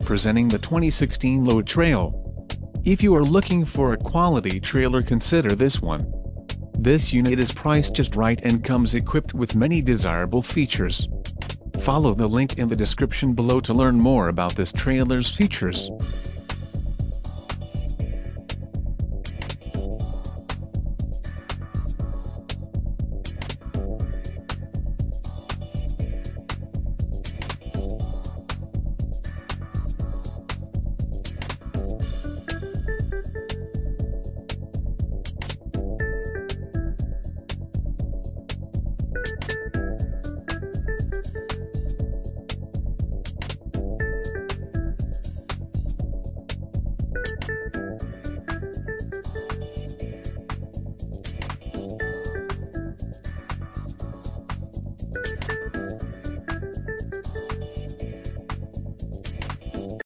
presenting the 2016 Load Trail. If you are looking for a quality trailer, consider this one. This unit is priced just right and comes equipped with many desirable features. Follow the link in the description below to learn more about this trailer's features.